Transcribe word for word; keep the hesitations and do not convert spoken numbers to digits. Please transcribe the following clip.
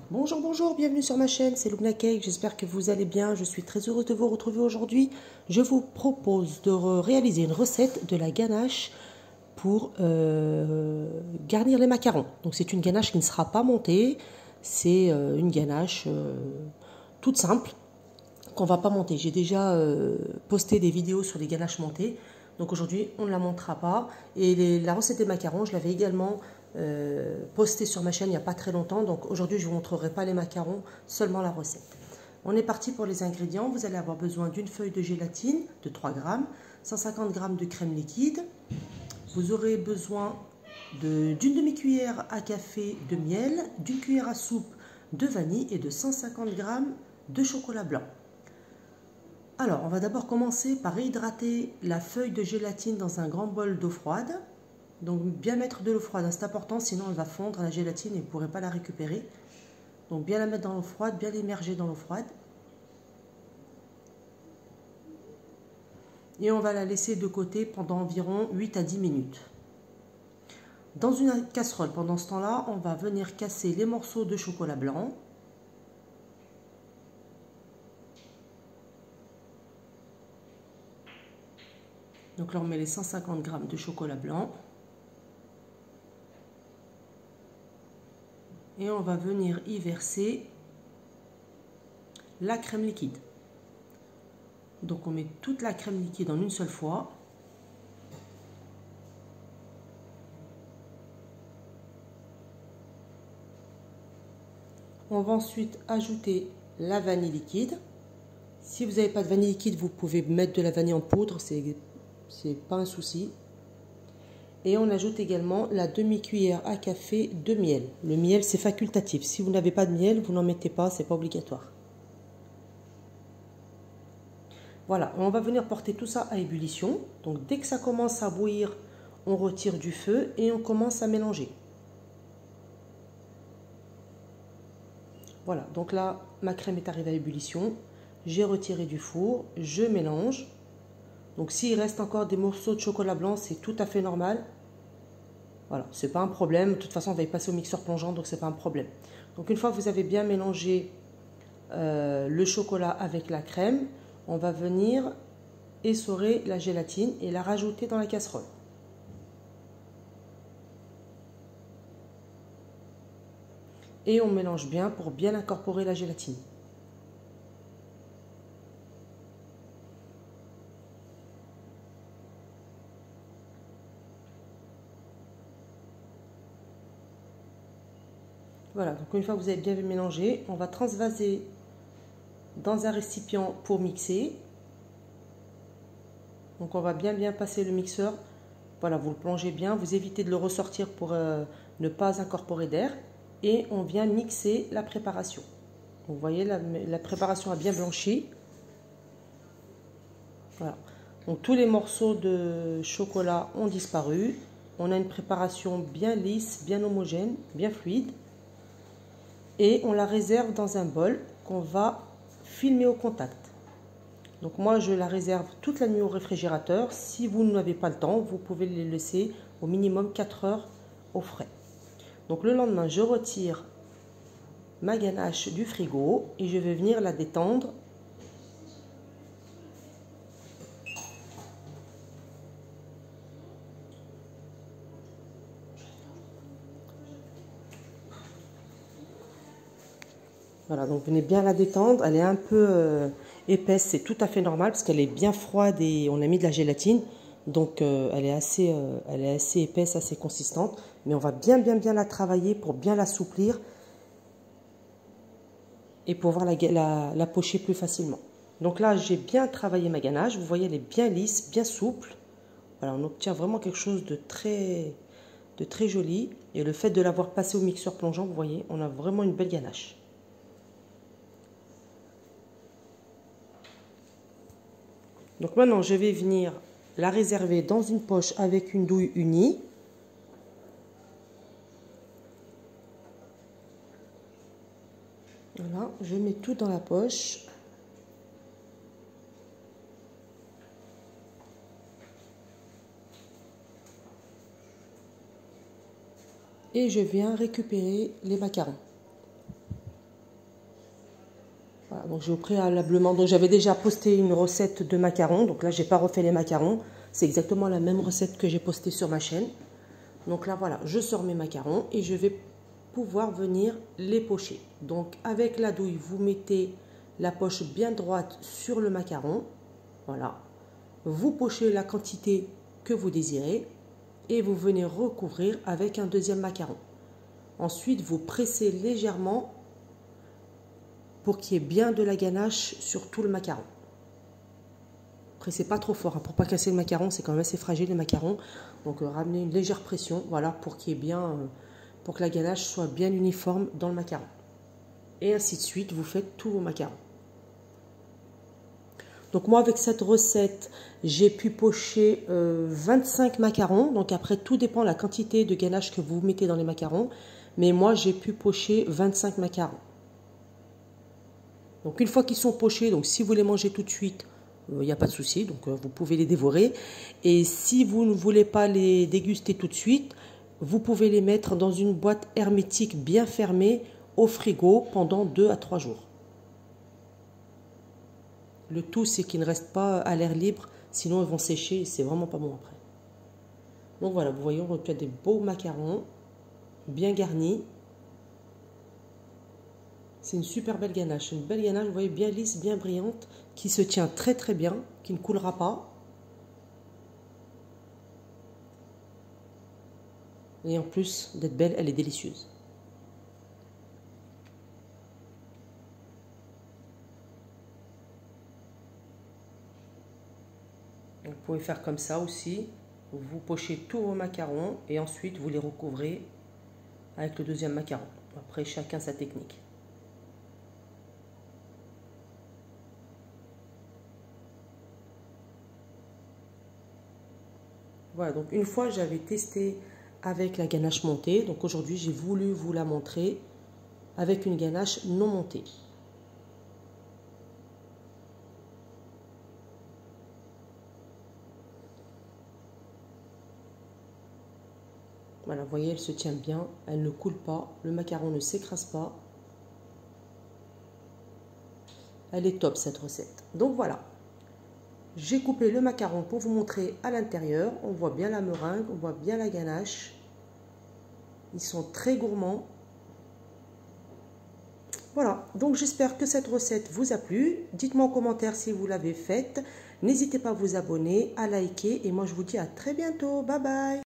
Bonjour, bonjour, bienvenue sur ma chaîne, c'est Lubna Cake, j'espère que vous allez bien, je suis très heureuse de vous retrouver aujourd'hui. Je vous propose de réaliser une recette de la ganache pour euh, garnir les macarons. Donc c'est une ganache qui ne sera pas montée, c'est euh, une ganache euh, toute simple qu'on ne va pas monter. J'ai déjà euh, posté des vidéos sur les ganaches montées, donc aujourd'hui on ne la montera pas. Et les, la recette des macarons, je l'avais également Euh, posté sur ma chaîne il n'y a pas très longtemps, donc aujourd'hui je ne vous montrerai pas les macarons, seulement la recette. On est parti pour les ingrédients. Vous allez avoir besoin d'une feuille de gélatine de trois grammes, cent cinquante grammes de crème liquide, vous aurez besoin d'une demi-cuillère à café de miel, d'une cuillère à soupe de vanille et de cent cinquante grammes de chocolat blanc. Alors on va d'abord commencer par hydrater la feuille de gélatine dans un grand bol d'eau froide. Donc bien mettre de l'eau froide, c'est important, sinon elle va fondre la gélatine et vous ne pourrez pas la récupérer. Donc bien la mettre dans l'eau froide, bien l'immerger dans l'eau froide. Et on va la laisser de côté pendant environ huit à dix minutes. Dans une casserole, pendant ce temps-là, on va venir casser les morceaux de chocolat blanc. Donc là on met les cent cinquante grammes de chocolat blanc. Et on va venir y verser la crème liquide. Donc on met toute la crème liquide en une seule fois. On va ensuite ajouter la vanille liquide. Si vous n'avez pas de vanille liquide, vous pouvez mettre de la vanille en poudre, c'est c'est pas un souci. Et on ajoute également la demi-cuillère à café de miel. Le miel, c'est facultatif. Si vous n'avez pas de miel, vous n'en mettez pas, c'est pas obligatoire. Voilà, on va venir porter tout ça à ébullition. Donc dès que ça commence à bouillir, on retire du feu et on commence à mélanger. Voilà, donc là, ma crème est arrivée à ébullition. J'ai retiré du four, je mélange. Donc s'il reste encore des morceaux de chocolat blanc, c'est tout à fait normal. Voilà, c'est pas un problème. De toute façon, on va y passer au mixeur plongeant, donc c'est pas un problème. Donc une fois que vous avez bien mélangé euh, le chocolat avec la crème, on va venir essorer la gélatine et la rajouter dans la casserole. Et on mélange bien pour bien incorporer la gélatine. Voilà, donc une fois que vous avez bien mélangé, on va transvaser dans un récipient pour mixer. Donc on va bien bien passer le mixeur. Voilà, vous le plongez bien, vous évitez de le ressortir pour euh, ne pas incorporer d'air. Et on vient mixer la préparation. Vous voyez, la, la préparation a bien blanchi. Voilà. Donc tous les morceaux de chocolat ont disparu. On a une préparation bien lisse, bien homogène, bien fluide. Et on la réserve dans un bol qu'on va filmer au contact. Donc moi je la réserve toute la nuit au réfrigérateur. Si vous n'avez pas le temps, vous pouvez les laisser au minimum quatre heures au frais. Donc le lendemain, je retire ma ganache du frigo et je vais venir la détendre. Voilà, donc venez bien la détendre. Elle est un peu euh, épaisse, c'est tout à fait normal parce qu'elle est bien froide et on a mis de la gélatine. Donc euh, elle est assez, euh, elle est assez épaisse, assez consistante. Mais on va bien bien bien la travailler pour bien l'assouplir et pouvoir la, la, la pocher plus facilement. Donc là, j'ai bien travaillé ma ganache. Vous voyez, elle est bien lisse, bien souple. Voilà, on obtient vraiment quelque chose de très, de très joli. Et le fait de l'avoir passé au mixeur plongeant, vous voyez, on a vraiment une belle ganache. Donc maintenant, je vais venir la réserver dans une poche avec une douille unie. Voilà, je mets tout dans la poche. Et je viens récupérer les macarons. Voilà, donc j'ai préalablement, donc j'avais déjà posté une recette de macarons, donc là j'ai pas refait les macarons, c'est exactement la même recette que j'ai postée sur ma chaîne. Donc là voilà, je sors mes macarons et je vais pouvoir venir les pocher. Donc avec la douille, vous mettez la poche bien droite sur le macaron, voilà. Vous pochez la quantité que vous désirez et vous venez recouvrir avec un deuxième macaron. Ensuite, vous pressez légèrement pour qu'il y ait bien de la ganache sur tout le macaron. Pressez pas trop fort, hein, pour pas casser le macaron, c'est quand même assez fragile les macarons. Donc euh, ramenez une légère pression, voilà, pour qu'il y ait bien, euh, pour que la ganache soit bien uniforme dans le macaron. Et ainsi de suite, vous faites tous vos macarons. Donc moi avec cette recette, j'ai pu pocher euh, vingt-cinq macarons. Donc après tout dépend de la quantité de ganache que vous mettez dans les macarons. Mais moi j'ai pu pocher vingt-cinq macarons. Donc une fois qu'ils sont pochés, donc si vous les mangez tout de suite, il euh, n'y a pas de souci, donc euh, vous pouvez les dévorer. Et si vous ne voulez pas les déguster tout de suite, vous pouvez les mettre dans une boîte hermétique bien fermée au frigo pendant deux à trois jours. Le tout, c'est qu'ils ne restent pas à l'air libre, sinon ils vont sécher et c'est vraiment pas bon après. Donc voilà, vous voyez, on retrouve des beaux macarons, bien garnis. C'est une super belle ganache, une belle ganache, vous voyez, bien lisse, bien brillante, qui se tient très très bien, qui ne coulera pas. Et en plus d'être belle, elle est délicieuse. Vous pouvez faire comme ça aussi. Vous pochez tous vos macarons et ensuite vous les recouvrez avec le deuxième macaron. Après, chacun sa technique. Voilà, donc une fois j'avais testé avec la ganache montée. Donc aujourd'hui, j'ai voulu vous la montrer avec une ganache non montée. Voilà, vous voyez, elle se tient bien, elle ne coule pas, le macaron ne s'écrase pas. Elle est top cette recette. Donc voilà, j'ai coupé le macaron pour vous montrer à l'intérieur. On voit bien la meringue, on voit bien la ganache. Ils sont très gourmands. Voilà, donc j'espère que cette recette vous a plu. Dites-moi en commentaire si vous l'avez faite. N'hésitez pas à vous abonner, à liker et moi je vous dis à très bientôt. Bye bye.